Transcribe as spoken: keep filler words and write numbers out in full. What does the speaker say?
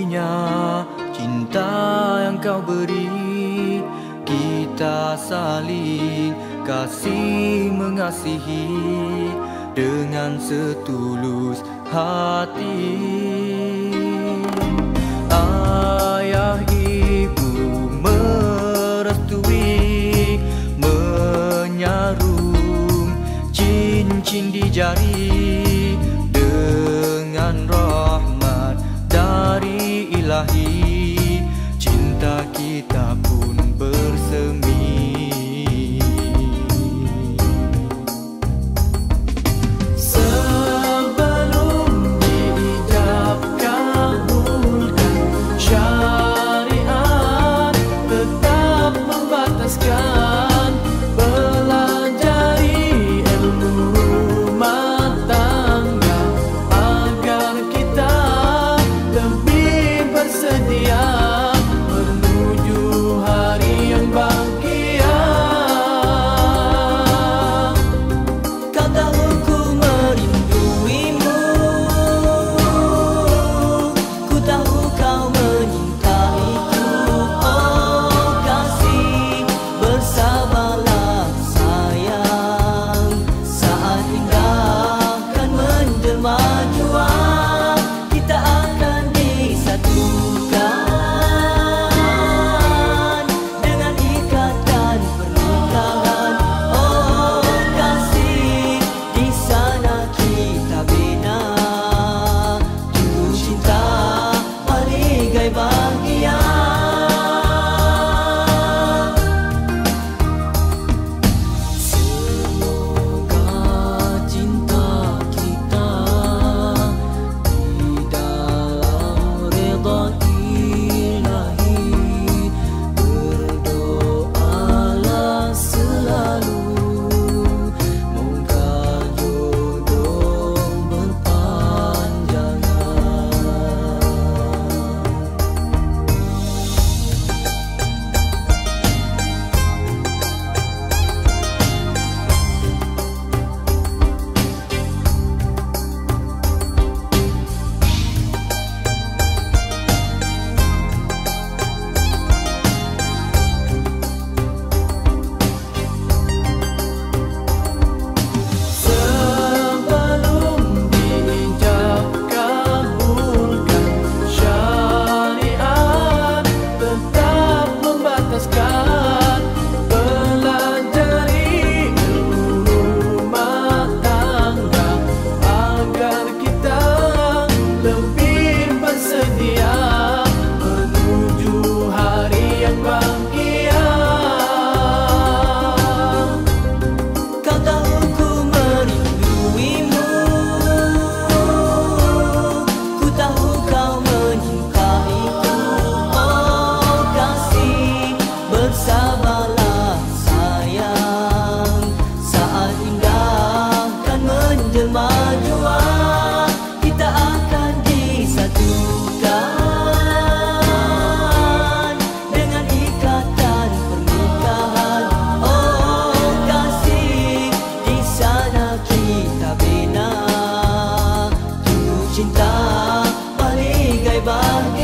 artinya cinta yang kau beri. Kita saling kasih mengasihi dengan setulus hati. Ayah ibu merestui, menyarum cincin di jari dengan rahmat dari Ilahi. Cinta kita pun bersemi. Sebelum diijab kabulkan syariat, tetap membataskan pelajari ilmu rumah tangga agar kita lebih bersedia menuju hari yang bahagia. Kau tahu ku merinduimu, ku tahu kau menyintaiku. Oh kasih, bersabarlah sayang, saat indah kan menjelma jua. Kita akan disatukan dengan ikatan pernikahan. Oh kasih, di sana kita bina tumbuh cinta baligai bahagia. Semoga cinta kita di dalam redha Ilahi. Berdoalah selalu, moga jodoh berpanjangan. Sebelum diijab kabulkan syariat, tetap membataskan pelajari ilmu rumah tangga agar kita lebih bersedia menuju hari yang bahagia. Kau tahu ku merinduimu, ku tahu kau menyintaiku. Oh kasih, bersabarlah sayang, saat indah kan menjelma jua. Kita akan disatukan dengan ikatan pernikahan. Oh kasih, di sana kita bina tumbuh cinta baligai bahagia.